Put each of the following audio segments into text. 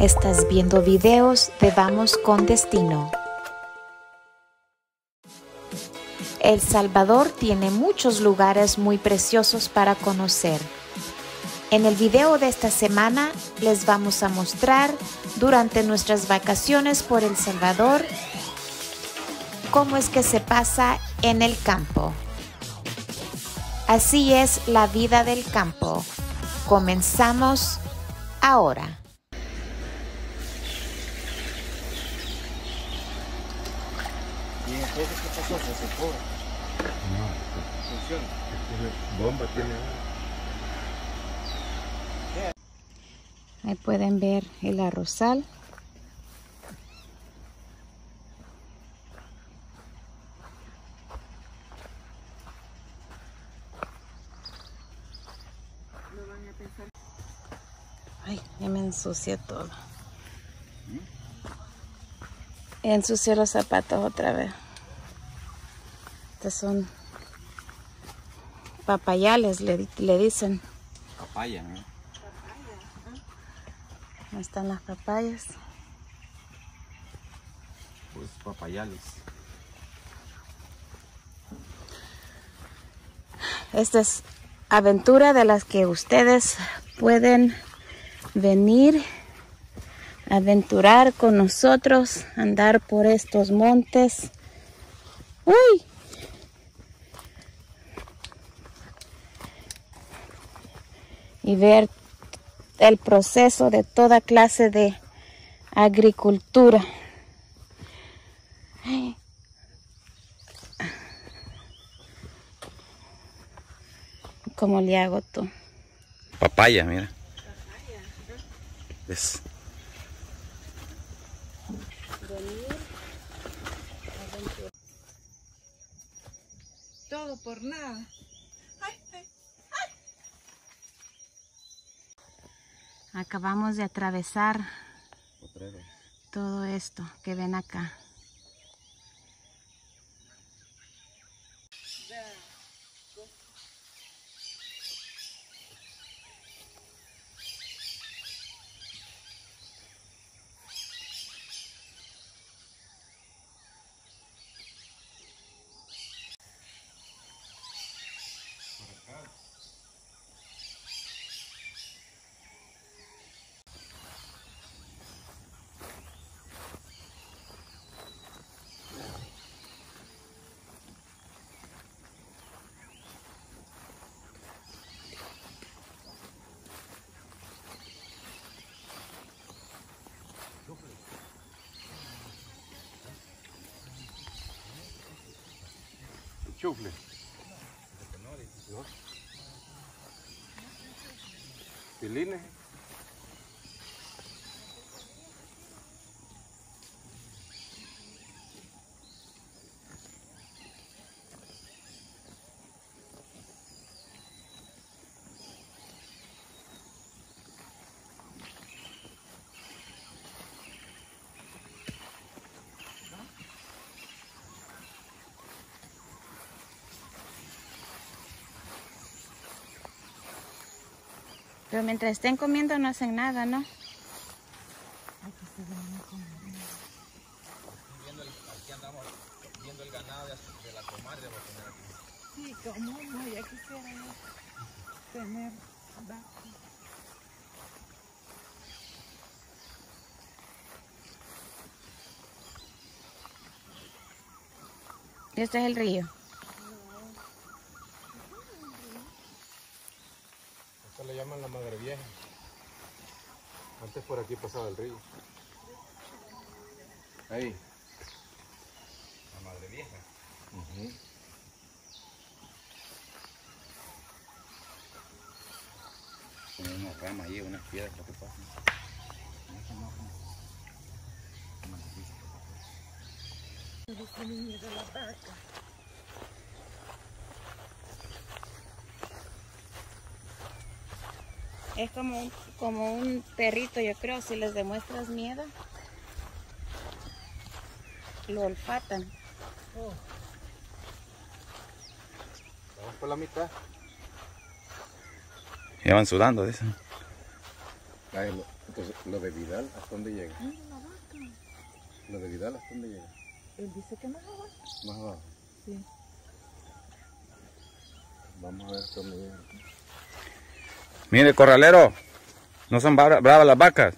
Estás viendo videos de Vamos con Destino. El Salvador tiene muchos lugares muy preciosos para conocer. En el video de esta semana les vamos a mostrar durante nuestras vacaciones por El Salvador cómo es que se pasa en el campo. Así es la vida del campo. Comenzamos ahora. ¿Y entonces qué pasó? ¿Se secó? No, ¿Funciona? tiene bomba, tiene agua. Ahí pueden ver el arrozal. Ay, ya me ensucié todo. Ensucié los zapatos otra vez. Estos son papayales, le dicen. Papaya, ¿no? Ahí están las papayas. Pues papayales. Esta es aventura de las que ustedes pueden venir a aventurar con nosotros, andar por estos montes. ¡Uy! Y ver el proceso de toda clase de agricultura. ¿Cómo le hago tú? Papaya, mira. Es. Todo por nada. Acabamos de atravesar todo esto que ven acá. Chufle. Pilines. Pero mientras estén comiendo no hacen nada, ¿no? Aquí andamos viendo el ganado de la comadre. Sí, como no, ya quisiera yo tener vacas. Este es el río. Esta le llaman la Madre Vieja. Antes por aquí pasaba el río. Ahí. La Madre Vieja. Con una rama ahí, unas piedras para que pasen. Es como un perrito, yo creo. Si les demuestras miedo, lo olfatan. Vamos por la mitad. Ya van sudando, dicen. Ahí, Entonces, lo de Vidal, ¿hasta dónde llega? Mira la vaca. Lo de Vidal, ¿hasta dónde llega? Él dice que más abajo. Más abajo. Sí. Vamos a ver dónde llega. Mire, corralero, no son bravas las vacas.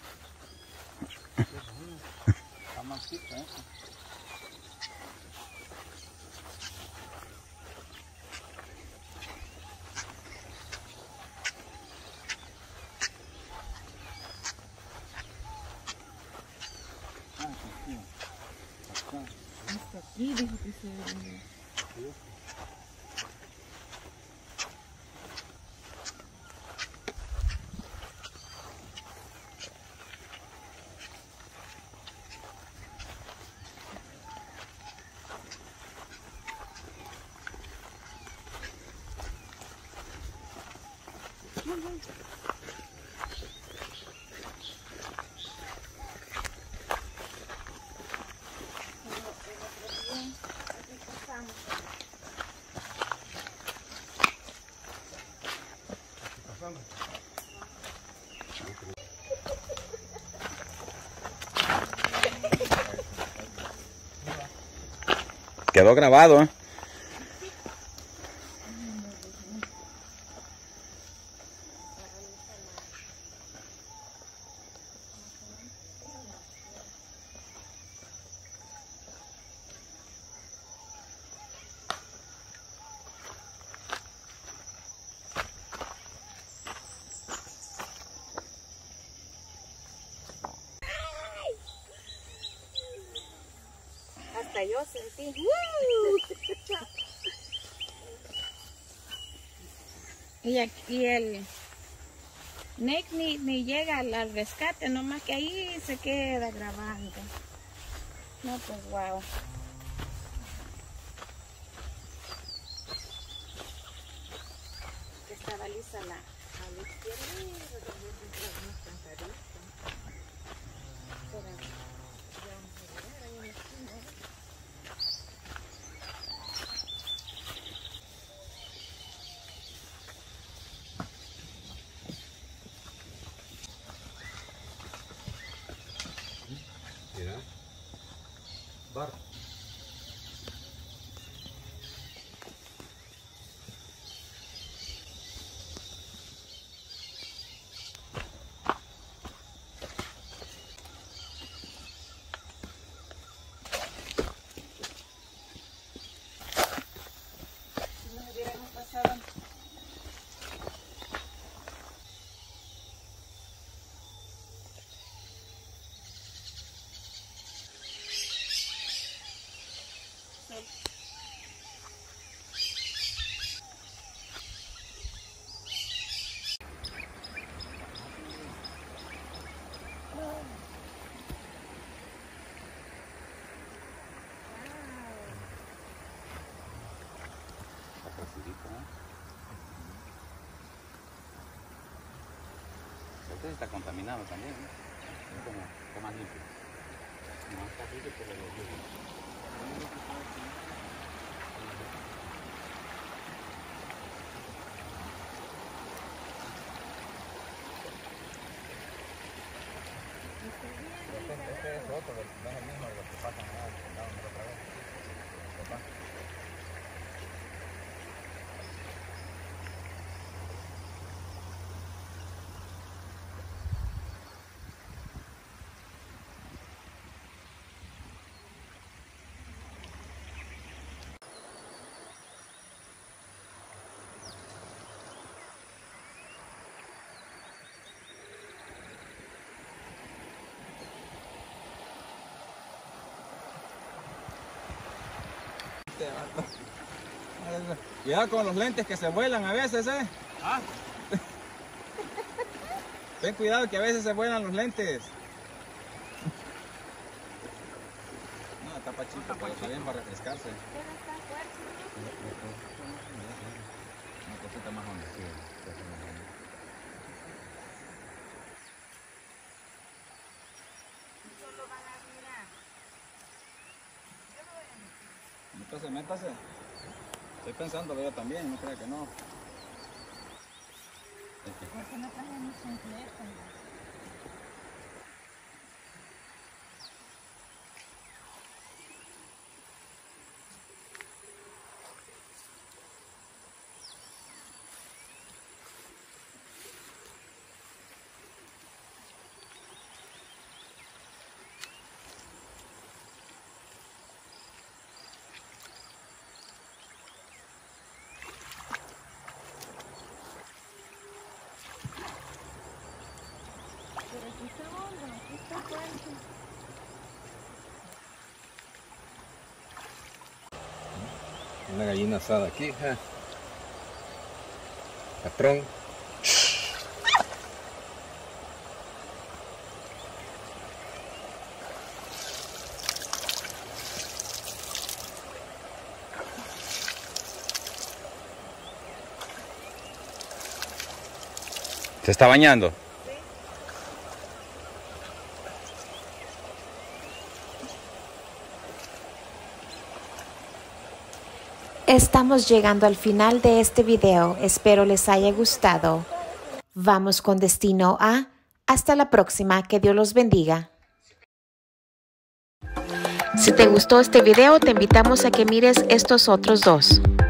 Hasta aquí dijo que se venía. Quedó grabado, ¿eh? Hasta yo sentí. Y aquí el Nick ni llega al rescate, nomás que ahí se queda grabando. No, pues wow. Que estaba lisa a la izquierda. Mira. Bar. Si nos hubiéramos pasado. Este está contaminado también, ¿no? Es como más limpio. No está limpio, pero lo limpio. Este es otro, no es el mismo de los que pasan allá, otra vez. Papá. Cuidado con los lentes que se vuelan a veces, ¿eh? ¿Ah? Ten cuidado que a veces se vuelan los lentes. No, está pachito, pero está bien para refrescarse. Una cosita más honda. Métase. Estoy pensando yo también, no creo que no. ¿Por qué no trajimos completa? Una gallina asada aquí, patrón. ¿Se está bañando? Estamos llegando al final de este video. Espero les haya gustado. Vamos con destino a. Hasta la próxima. Que Dios los bendiga. Si te gustó este video, te invitamos a que mires estos otros dos.